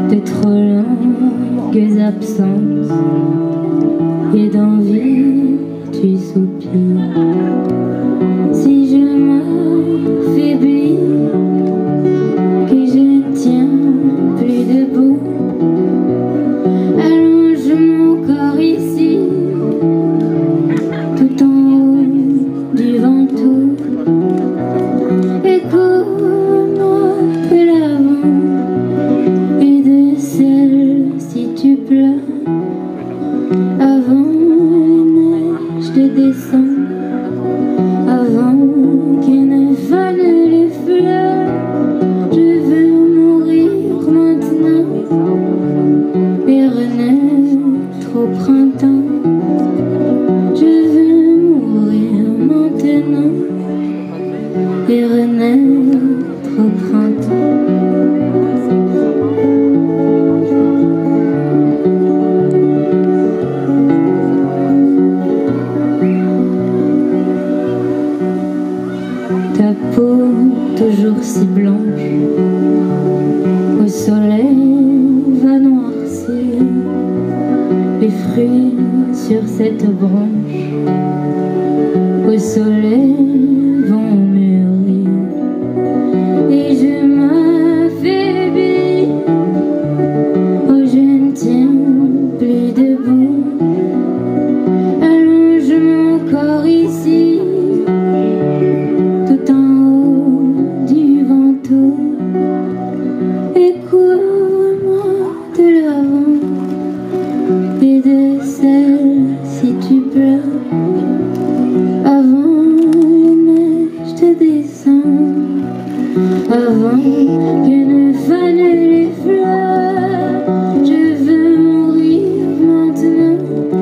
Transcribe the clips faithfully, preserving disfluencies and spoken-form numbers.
de trop longues absences et d'envie tu soupires. Si je m'affaiblis, que je ne tiens plus debout, allonge mon corps ici, tout en haut du ventoux. Écoute-moi de l'avant et de celle si tu pleures. Avant les neiges de décembre, avant que ne fanent les fleurs, je veux mourir maintenant et renaître au printemps. Je veux mourir maintenant et renaître au printemps. Ta peau toujours si blanche, au soleil va noircir les fruits sur cette branche, au soleil vont mûrir et je m'affaiblis. Oh, je ne tiens plus debout, allonge mon corps ici, tout en haut du ventoux. Écoute-moi de l'avant et de celle si tu pleures. Avant les neiges de décembre, avant que ne fanent les fleurs, je veux mourir maintenant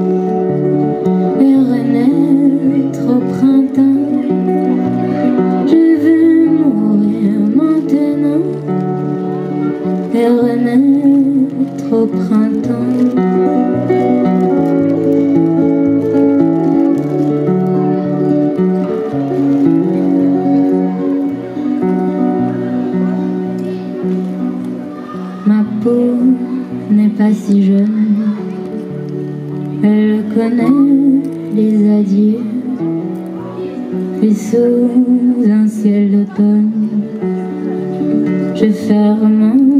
et renaître au printemps. Je veux mourir maintenant et renaître au printemps. Ma peau n'est pas si jeune, elle connaît les adieux, et sous un ciel d'automne, je ferme